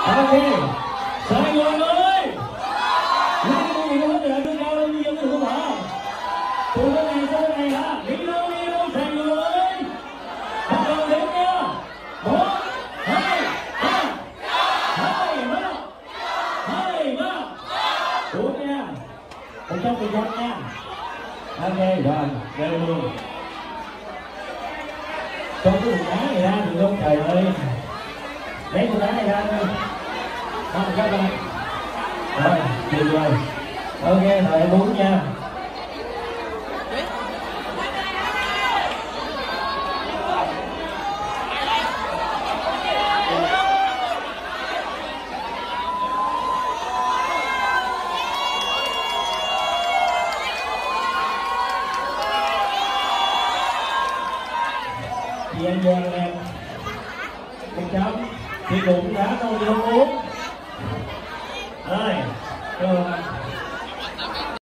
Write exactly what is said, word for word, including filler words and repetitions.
Ok, Sài Gòn ơi, lấy cái gì không được đưa cao lên như dân được không hả? Từ cái này tới cái này hả? Đi đâu đi đâu Sài Gòn ơi, bắt đầu đếm nha. Một, hai, ba, hai, ba, hai, ba, bốn nha, một trăm phần trăm nha. Ok rồi, về luôn. Cho cái cục đá này ra được không trời ơi? Lấy cục đá này ra thôi. Không các bạn. Rồi, tuyệt vời. Ok, thời bốn nha. Chị ăn giang em một chấm chị cũng đã tôi đi không uống rồi rồi